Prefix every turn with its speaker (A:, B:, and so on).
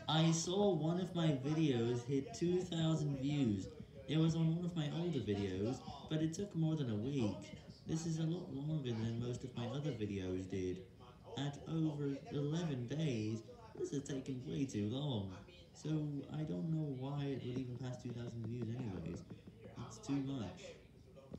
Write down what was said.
A: I saw one of my videos hit 2,000 views. It was on one of my older videos, but it took more than a week. This is a lot longer than most of my other videos did. At over 11 days, this has taken way too long. So I don't know why it would even pass 2,000 views anyways. It's too much.